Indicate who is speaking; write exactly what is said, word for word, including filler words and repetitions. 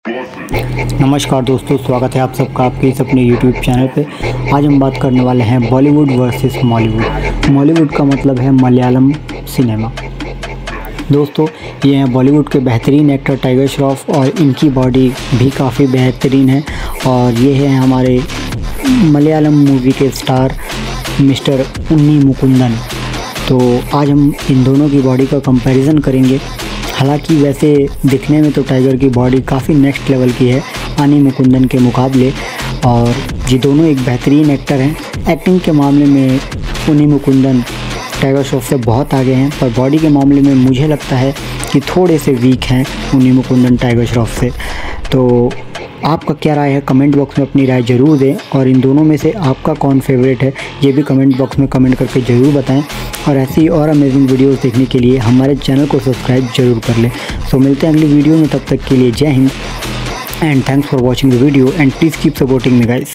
Speaker 1: नमस्कार दोस्तों, स्वागत है आप सबका आपके इस अपने यूट्यूब चैनल पे। आज हम बात करने वाले हैं बॉलीवुड वर्सेस मॉलीवुड। मॉलीवुड का मतलब है मलयालम सिनेमा। दोस्तों, ये हैं बॉलीवुड के बेहतरीन एक्टर टाइगर श्रॉफ और इनकी बॉडी भी काफ़ी बेहतरीन है। और ये है हमारे मलयालम मूवी के स्टार मिस्टर उन्नी मुकुंदन। तो आज हम इन दोनों की बॉडी का कंपैरिजन करेंगे। हालांकि वैसे दिखने में तो टाइगर की बॉडी काफ़ी नेक्स्ट लेवल की है उन्नी मुकुंदन के मुकाबले, और ये दोनों एक बेहतरीन एक्टर हैं। एक्टिंग के मामले में उन्नी मुकुंदन टाइगर श्रॉफ से बहुत आगे हैं, पर बॉडी के मामले में मुझे लगता है कि थोड़े से वीक हैं उन्नी मुकुंदन टाइगर श्रॉफ से। तो आपका क्या राय है, कमेंट बॉक्स में अपनी राय ज़रूर दें। और इन दोनों में से आपका कौन फेवरेट है ये भी कमेंट बॉक्स में कमेंट करके ज़रूर बताएं। और ऐसी और अमेजिंग वीडियोस देखने के लिए हमारे चैनल को सब्सक्राइब जरूर कर लें। सो मिलते हैं अगली वीडियो में, तब तक के लिए Jai Hind and thanks for watching the video and please keep supporting me guys.